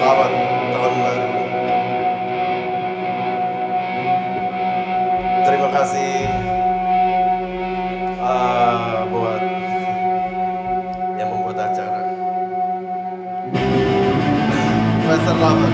Selamat tahun baru. Terima kasih buat yang membuat acara. Professor Lover.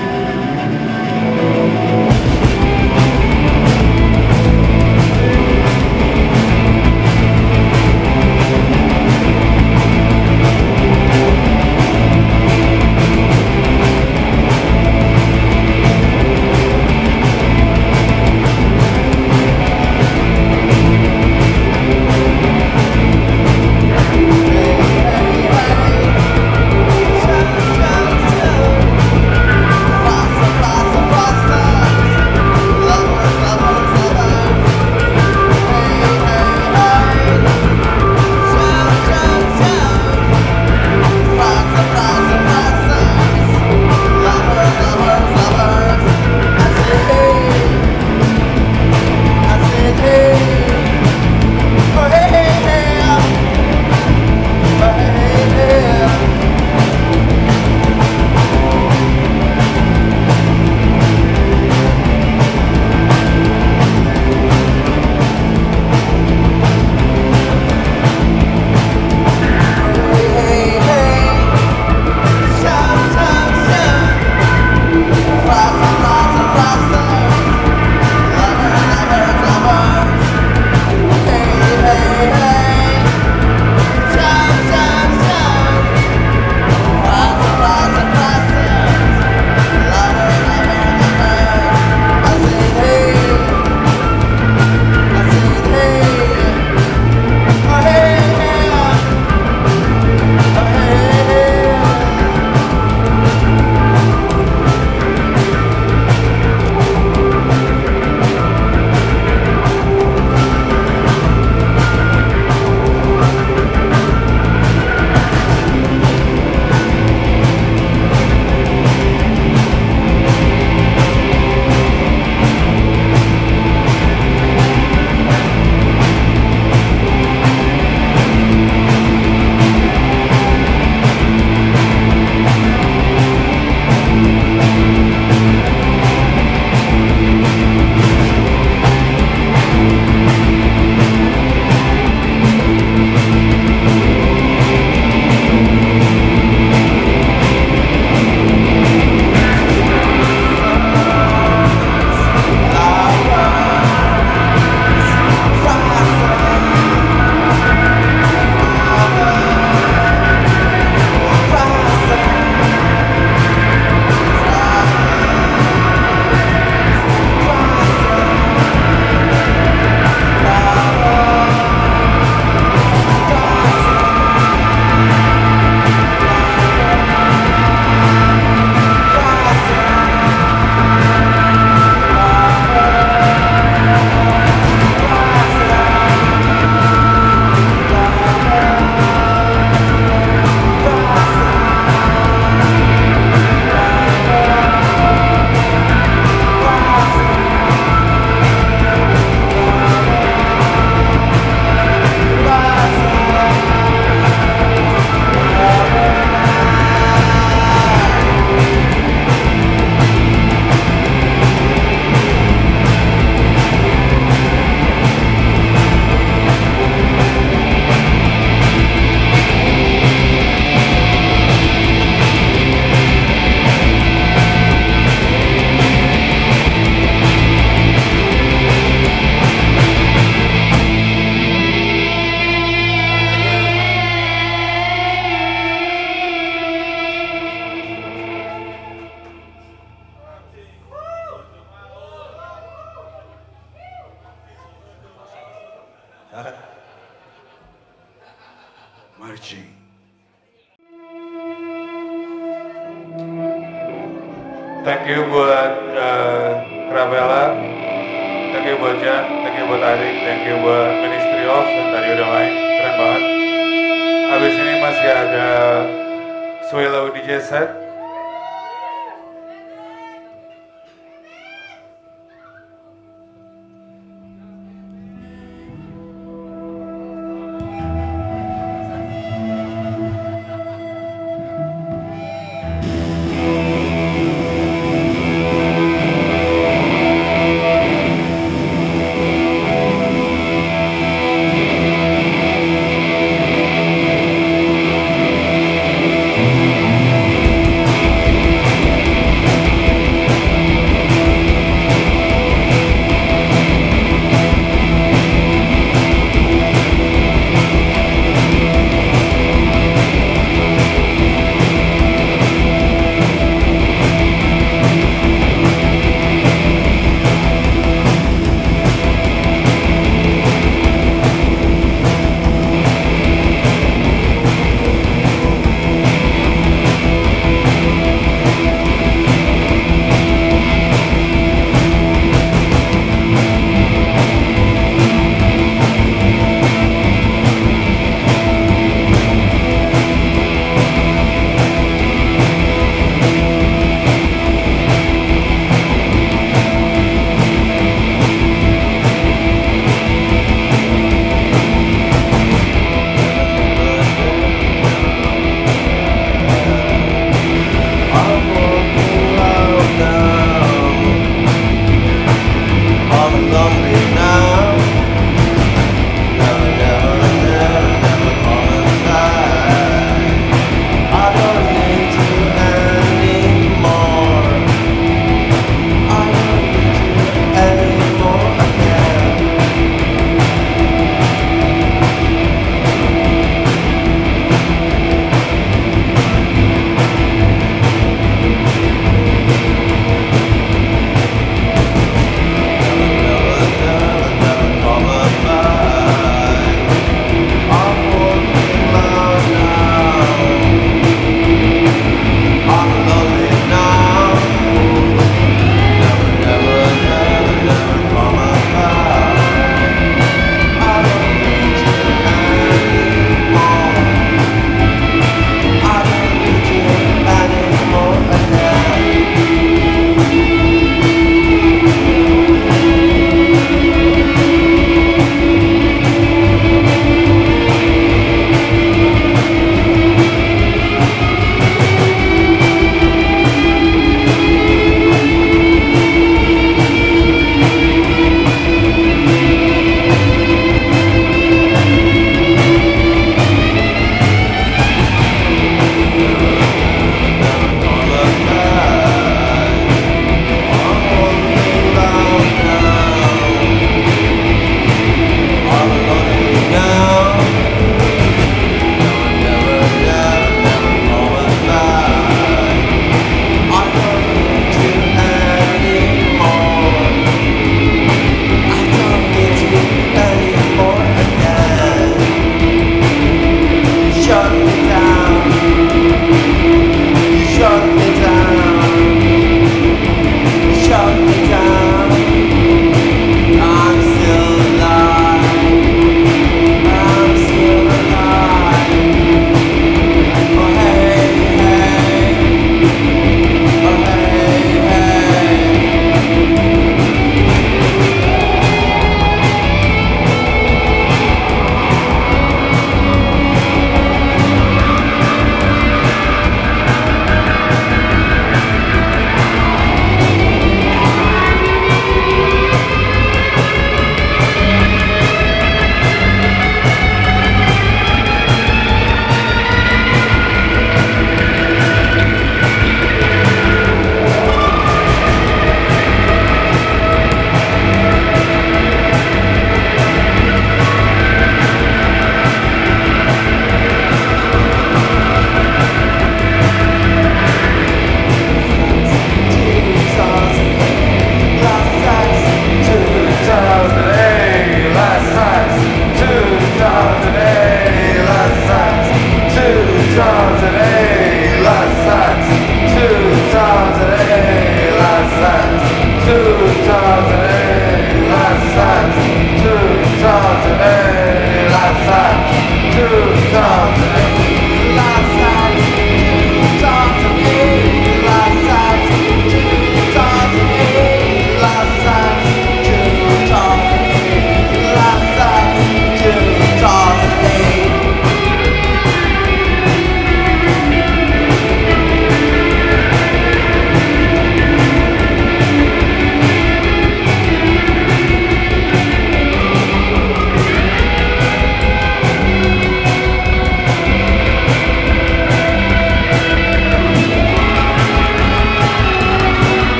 Marching. Thank you buat Kravela, thank you buat Jan, thank you buat Arik, thank you buat Ministry of, dan tadi udah main, keren banget. Habis ini masih ada Swelo DJ set.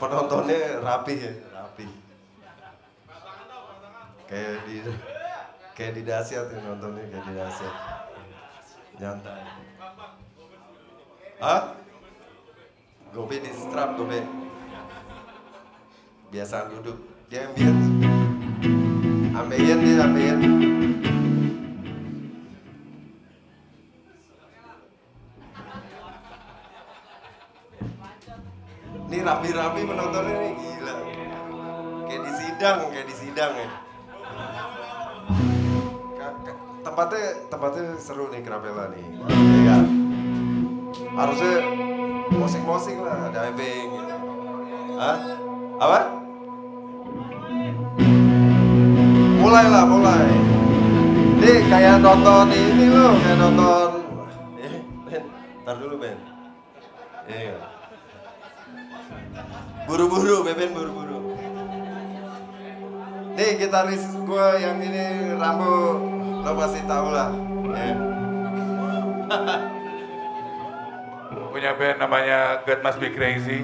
Penontonnya rapi ya, rapi. Kayak di dahsyat ya nontonnya, kayak di dahsyat. Nyantai. Hah? Gobe di strap, Gobe. Biasaan duduk. Dia ambience. Ambience. Ini rapi-rapi penontonnya nih, gila. Kayak di sidang ya. Tempatnya seru nih Krapela nih. Ya. Harusnya musik-musik lah, diving gitu. Hah? Apa? Mulai. Nih kayak nonton ini loh, kayak nonton. Ben, ntar dulu Ben. Iya. Buru-buru, Beben buru-buru. Nih gitaris gue yang ini Rambo, lo pasti tahu lah. Ya. Punya band namanya God Must Be Crazy.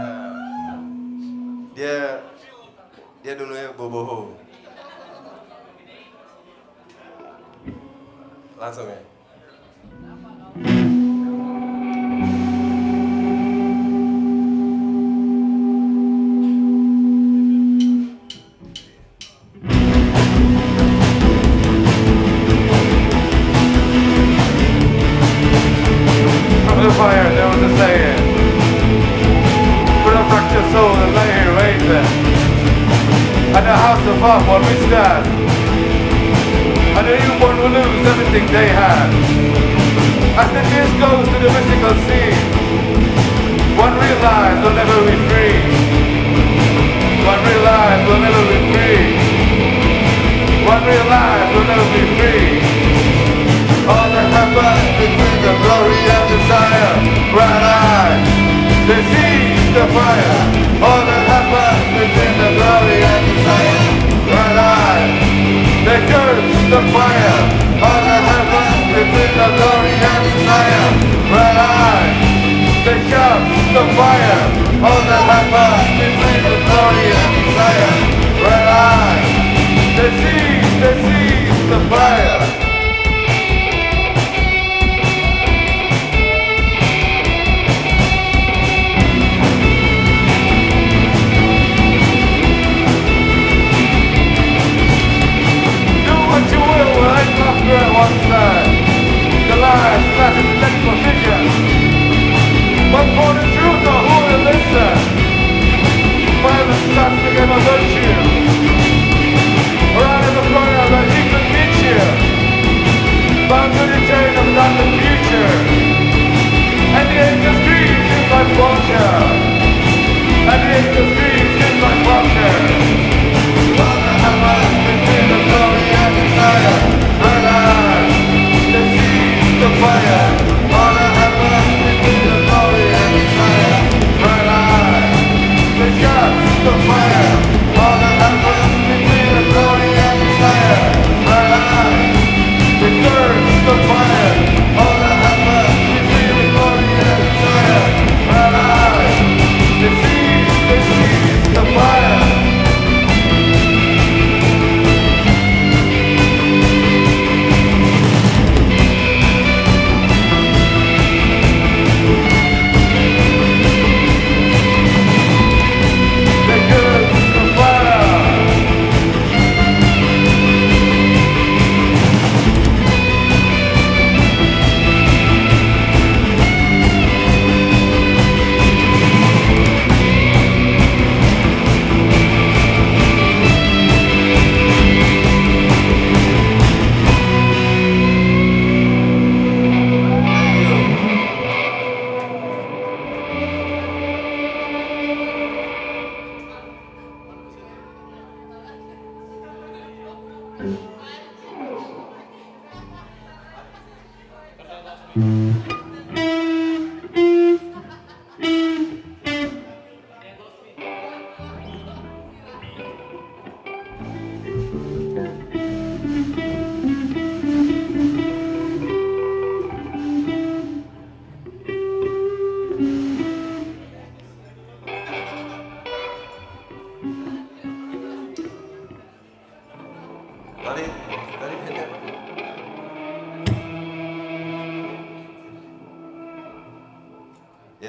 Dia dulunya Boboho. Langsung ya. Fire, there was a saying, put a fractured soul and lay here waiting, and the house of up when we stand, and the newborn will lose everything they had. As the tears goes to the mystical sea, one realizes we'll never be free. One realizes we'll never be free. One realizes we'll never be free. All that happens between the glory and desire, bright eyes, they seize the fire. All that happens between the glory and desire, bright eyes, they curse the fire. All that happens between the glory and desire, bright eyes, they shout the fire. All that happens between the glory and desire, bright eyes, they seize the fire. At one side, the lies flash in technical vision, but for the truth of who will listen, violence starts to become a virtue. Around in the corner that he could meet you, bound to the chain of the future, and the angel's dream seems like vulture, and the angel's dream seems like vulture. All that happens between the glory and desire, bright eyes, they seize the fire. All that happens between the glory and desire, bright eyes, they shout the fire. All that happens between the glory and desire, bright eyes, they curse the fire. All that happens between the glory and desire, bright eyes, they seize the fire.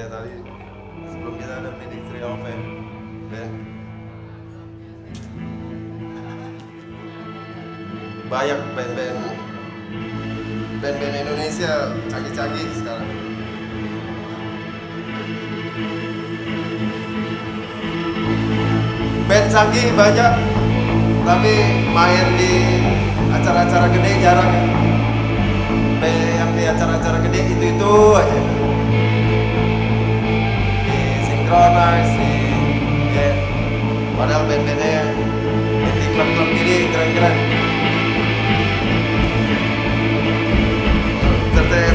ya tadi sebelum kita ada Ministry of Fame, Ben. Banyak band-band Indonesia canggih-canggih sekarang. Band canggih banyak, tapi main di acara-acara gede jarang. Yang di acara-acara gede itu aja. Di Synchronize, ya. Padahal band-bandnya di klub-klub gede keren-keren. Cerdas,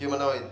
Humanoid.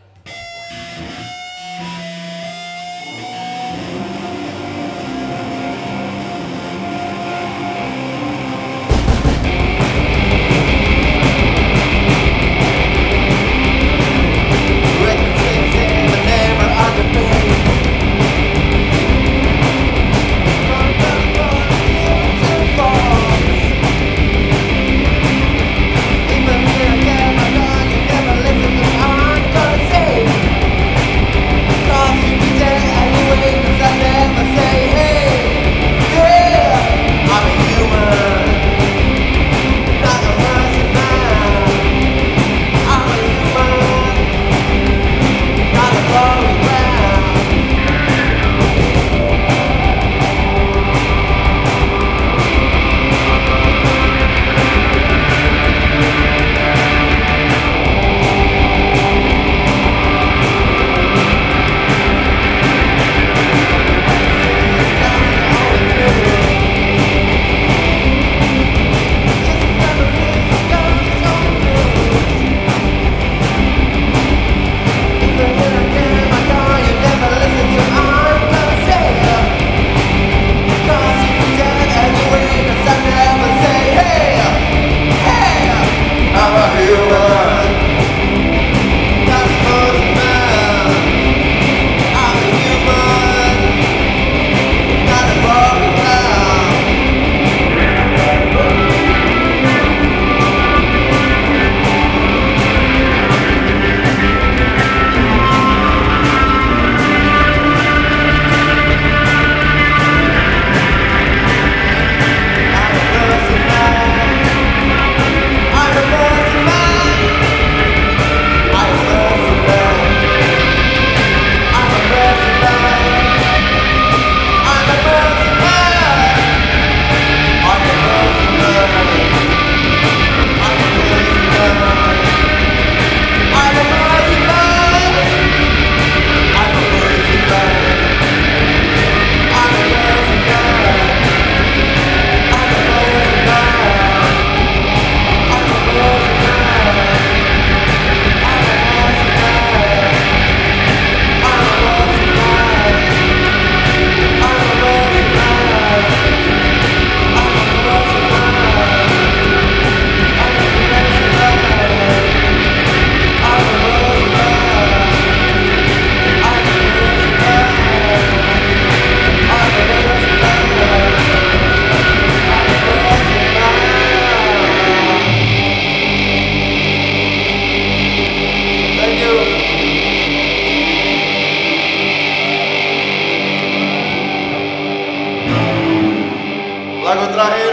Lagu terakhir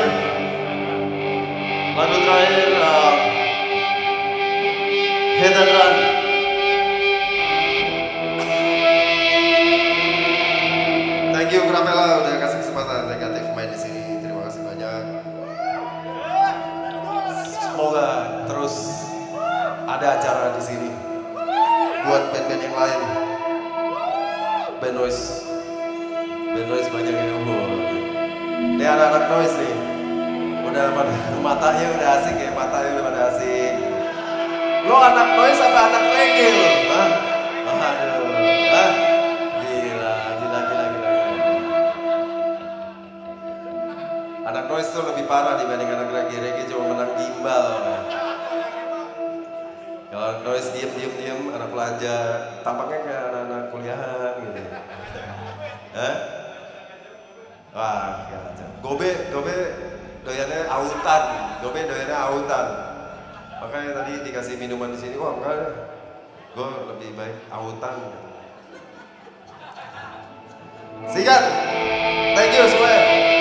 Hit and Run. Thank you Grapella udah kasih kesempatan negatif main di sini. Terima kasih banyak. Semoga terus ada acara di sini buat band-band yang lain. Band noise banyak yang ini anak-anak noise nih, udah pada matanya udah asik ya, matanya udah pada asik. Lo anak noise apa anak reggae lo? Hah? Aduh, hah? Gila. Anak noise tuh lebih parah dibanding anak reggae cuma menang gimbal. Kalau noise diem, anak pelajar, tampaknya kayak anak-anak kuliahan gitu. Hah? Wah, Gobe doyannya autan. Makanya tadi dikasih minuman di sini, wah enggak, gue lebih baik autan. Sikat, thank you semua.